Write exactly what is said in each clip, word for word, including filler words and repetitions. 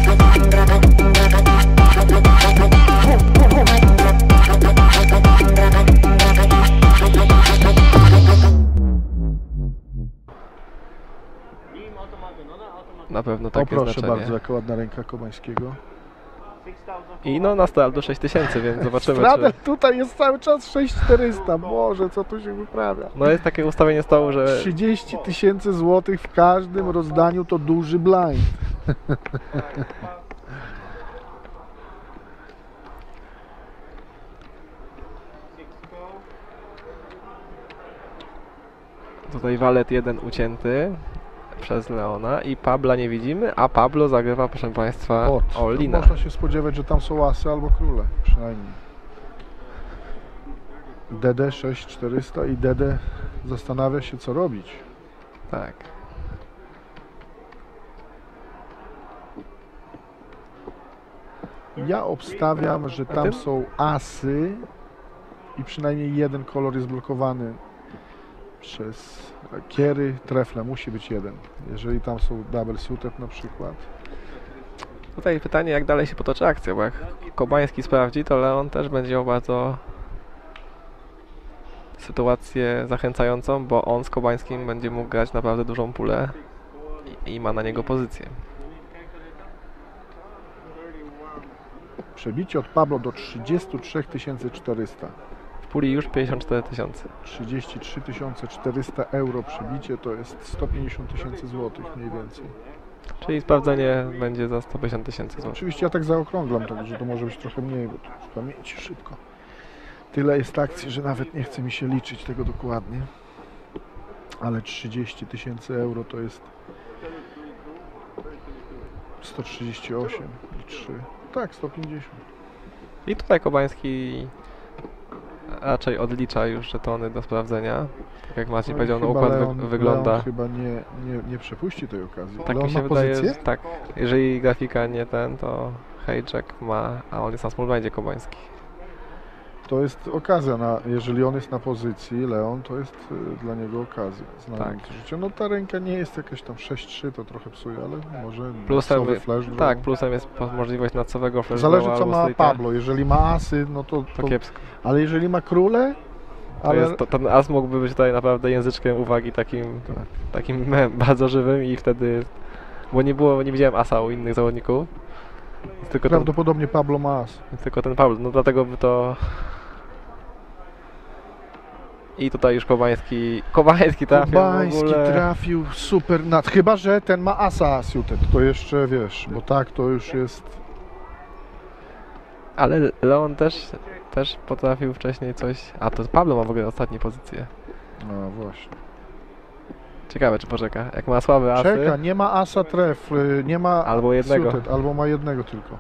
Na pewno O, takie proszę znaczenie. bardzo, jaka ładna ręka Kobańskiego. I no na Straldu sześć tysięcy, więc zobaczymy, Stradel czy... tutaj jest cały czas sześć tysięcy czterysta. Boże, co tu się wyprawia? No jest takie ustawienie stołu, że... trzydzieści tysięcy złotych w każdym rozdaniu to duży blind. Tutaj walet jeden ucięty przez Leona i Pabla nie widzimy, a Pablo zagrywa, proszę Państwa, Ot, all-ina. można się spodziewać, że tam są asy albo króle, przynajmniej. D D sześć tysięcy czterysta i D D zastanawia się, co robić. Tak. Ja obstawiam, że tam są asy i przynajmniej jeden kolor jest blokowany przez kiery, trefle. Musi być jeden. Jeżeli tam są double suited na przykład. Tutaj pytanie, jak dalej się potoczy akcja, bo jak Kobański sprawdzi, to Leon też będzie miał bardzo sytuację zachęcającą, bo on z Kobańskim będzie mógł grać naprawdę dużą pulę i, i ma na niego pozycję. Przebicie od Pablo do trzydzieści trzy tysiące czterysta. W puli już pięćdziesiąt cztery tysiące. trzydzieści trzy tysiące czterysta euro przebicie to jest sto pięćdziesiąt tysięcy złotych mniej więcej. Czyli sprawdzenie będzie za sto pięćdziesiąt tysięcy złotych. Oczywiście ja tak zaokrąglam, także to może być trochę mniej, bo to w pamięci szybko. Tyle jest akcji, że nawet nie chce mi się liczyć tego dokładnie. Ale trzydzieści tysięcy euro to jest sto trzydzieści osiem i trzy. Tak, sto pięćdziesiąt. I tutaj Kobański raczej odlicza już żetony do sprawdzenia. Tak jak Maciej No powiedział, no chyba układ Leon, wy wygląda... Leon chyba nie, nie, nie przepuści tej okazji. Tak Leon mi się ma wydaje, pozycję? że tak. Jeżeli grafika nie ten, to Hejczek ma, a on jest na smallblindzie Kobański. To jest okazja, na, jeżeli on jest na pozycji, Leon, to jest y, dla niego okazja. Znając Tak. życie. No ta ręka nie jest jakaś tam sześć trzy, to trochę psuje, ale może Plusem, nocowy flash draw. tak, plusem jest po- możliwość nocowego flash Zależy drawa co albo ma streeta. Pablo, jeżeli ma asy, no to, To to kiepsko. ale jeżeli ma króle, To ale jest, to, ten as mógłby być tutaj naprawdę języczkiem uwagi takim, Tak. takim mem, bardzo żywym i wtedy, bo nie było, nie widziałem asa u innych zawodników. Jest tylko ten, prawdopodobnie Pablo ma as. jest tylko ten Pablo, no dlatego by to... I tutaj już Kobański, Kobański trafił Kubański w ogóle... trafił super nad, chyba że ten ma asa suited, to jeszcze wiesz, bo tak to już jest. Ale Leon też, też potrafił wcześniej coś... A to Pablo ma w ogóle ostatnie pozycje. No właśnie. Ciekawe czy poczeka. Jak ma słabe asy... Czeka, nie ma asa tref, y, nie ma Albo jednego. suited, albo ma jednego tylko.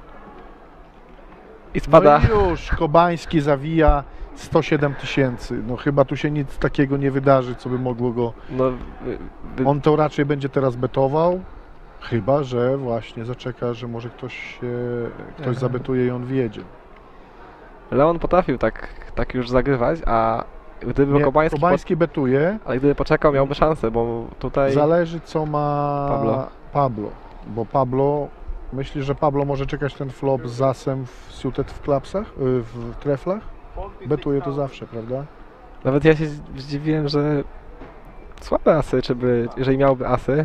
I spada... No i już, Kobański zawija sto siedem tysięcy. No chyba tu się nic takiego nie wydarzy, co by mogło go... No, by... On to raczej będzie teraz betował, chyba że właśnie zaczeka, że może ktoś się, ktoś zabetuje i on wjedzie. Leon potrafił tak, tak już zagrywać, a gdyby Nie, Kobański... Kobański betuje, Ale gdyby poczekał, miałby szansę, bo tutaj... zależy co ma Pablo. Pablo, bo Pablo, myśli, że Pablo może czekać ten flop z asem w suited w klapsach, y, w treflach? Betuje to zawsze, prawda? Nawet ja się zdziwiłem, że słabe asy, czy by, jeżeli miałby asy,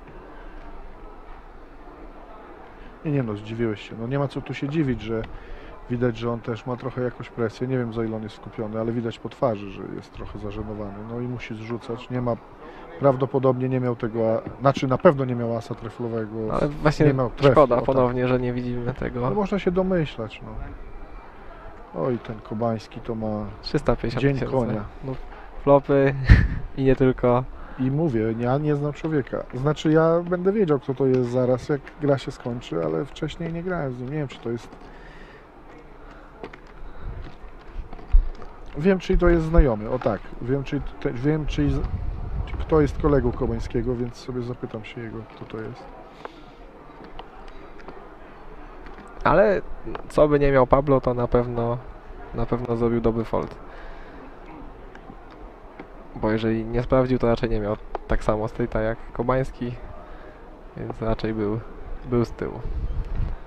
Nie, nie no, zdziwiłeś się. No nie ma co tu się dziwić, że widać, że on też ma trochę jakąś presję. Nie wiem, za ile on jest skupiony, ale widać po twarzy, że jest trochę zażenowany. No i musi zrzucać. Nie ma, prawdopodobnie nie miał tego, a- znaczy na pewno nie miał asa treflowego. ale właśnie nie miał trefu, szkoda o tak. ponownie, że nie widzimy No tego. można się domyślać, no. Oj, ten Kobański to ma trzysta pięćdziesiąt dzień tysięcy. konia. No, flopy i nie tylko. I mówię, ja nie znam człowieka. Znaczy ja będę wiedział, kto to jest zaraz, jak gra się skończy, ale wcześniej nie grałem z nim. Nie wiem, czy to jest... Wiem, czy to jest znajomy, o tak. Wiem, czy, te, wiem, czy kto jest kolegą Kobańskiego, więc sobie zapytam się jego, kto to jest. Ale co by nie miał Pablo, to na pewno na pewno zrobił dobry fold. Bo jeżeli nie sprawdził, to raczej nie miał tak samo streeta jak Kobański, więc raczej był, był z tyłu.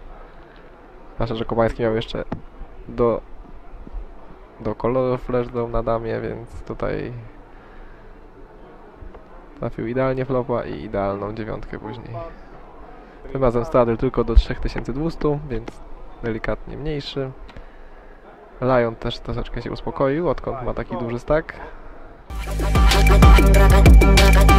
Zwłaszcza, że Kobański miał jeszcze do, do koloru flashdom na damie, więc tutaj trafił idealnie flopa i idealną dziewiątkę później. Tym razem stradyl tylko do trzy tysiące dwieście, więc delikatnie mniejszy. Lion też troszeczkę się uspokoił, odkąd ma taki duży stack.